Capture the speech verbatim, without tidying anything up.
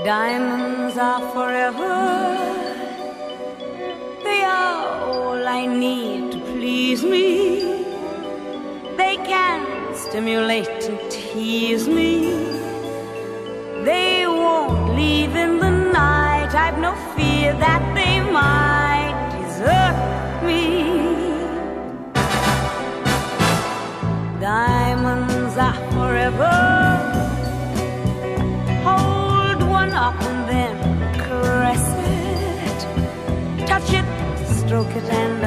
Diamonds are forever. They are all I need to please me. They can stimulate and tease me. They won't leave in the night. I've no fear that they might desert me. Diamonds are forever. Hold one up and then caress it. Touch it, stroke it and